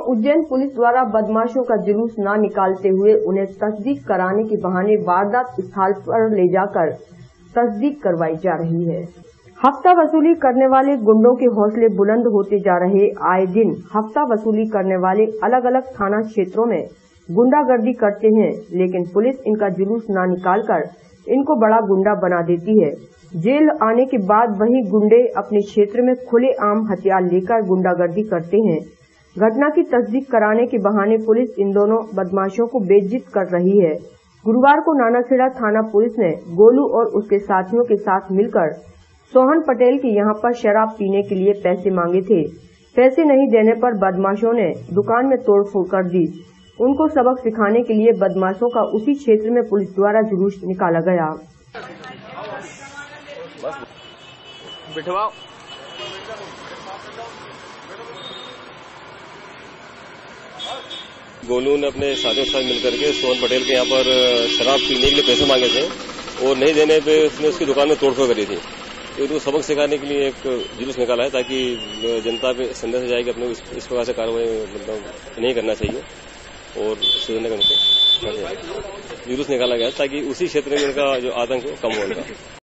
Ujjain police द्वारा बदमाशों का जुलूस न निकालते हुए उन्हें तस्दीक कराने के बहाने वारदात स्थल पर ले जाकर तस्दीक करवाई जा रही है। हफ्ता वसूली करने वाले गुंडों के हौसले बुलंद होते जा रहे। आए दिन हफ्ता वसूली करने वाले अलग अलग थाना क्षेत्रों में गुंडागर्दी करते हैं, लेकिन पुलिस इनका जुलूस न निकालकर इनको बड़ा गुंडा बना देती है। जेल आने के बाद वही गुंडे अपने क्षेत्र में खुलेआम हथियार लेकर गुंडागर्दी करते हैं। घटना की तस्दीक कराने के बहाने पुलिस इन दोनों बदमाशों को बेइज्जत कर रही है। गुरुवार को नानाखेड़ा थाना पुलिस ने गोलू और उसके साथियों के साथ मिलकर सोहन पटेल के यहां पर शराब पीने के लिए पैसे मांगे थे। पैसे नहीं देने पर बदमाशों ने दुकान में तोड़फोड़ कर दी। उनको सबक सिखाने के लिए बदमाशों का उसी क्षेत्र में पुलिस द्वारा जुलूस निकाला गया। गोलू ने अपने साथियों के साथ मिलकर के सोहन पटेल के यहाँ पर शराब पीने के लिए पैसे मांगे थे और नहीं देने पे उसने उसकी दुकान में तोड़फोड़ करी थी। तो उनको सबक सिखाने के लिए एक जुलूस निकाला है ताकि जनता पे संदेश जाए कि अपने इस प्रकार से कार्रवाई मतलब नहीं करना चाहिए और सुधरने का उनको जुलूस निकाला गया ताकि उसी क्षेत्र में उनका जो आतंक है कम हो उनका।